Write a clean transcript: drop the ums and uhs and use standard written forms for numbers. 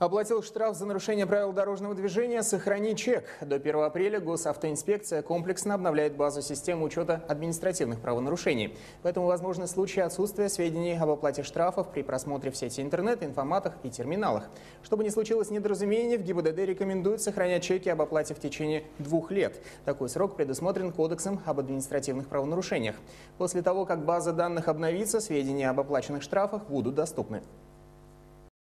Оплатил штраф за нарушение правил дорожного движения, сохрани чек. До 1 апреля госавтоинспекция комплексно обновляет базу системы учета административных правонарушений. Поэтому возможны случаи отсутствия сведений об оплате штрафов при просмотре в сети интернет, информатах и терминалах. Чтобы не случилось недоразумений, в ГИБДД рекомендуют сохранять чеки об оплате в течение 2 лет. Такой срок предусмотрен Кодексом об административных правонарушениях. После того, как база данных обновится, сведения об оплаченных штрафах будут доступны.